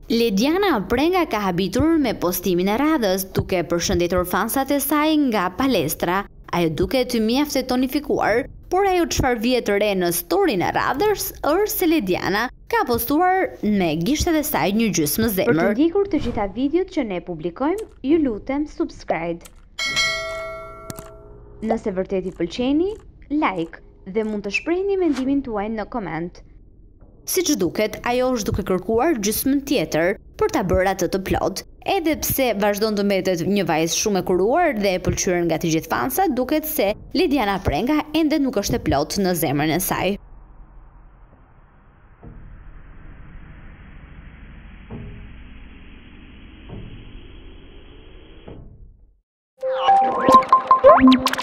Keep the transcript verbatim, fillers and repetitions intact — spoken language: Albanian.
Ledjana Prenga ka habitur me postimin e radhës duke përshëndetur fansat e saj nga palestra. Ajo duket mjaft e tonifikuar, por ajo çfarë vjet të re në storyn e radhës është se Ledjana ka postuar me gishtat e saj një gjysmë zemër. Për të ndjekur të gjitha videot që ne publikojmë, ju lutem subscribe. Nëse vërtet i pëlqeni, like dhe mund të shprehni mendimin tuaj në koment. Siç duket, ajo është duke kërkuar gjysmën tjetër për ta bërë atë të plot. Edhe pse vazhdon të mbetet një vajzë shumë e kuruar dhe e pëlqyer nga të gjithë fansat, duket se Ledjana Prenga ende nuk është e plot në zemrën e saj. Thank you.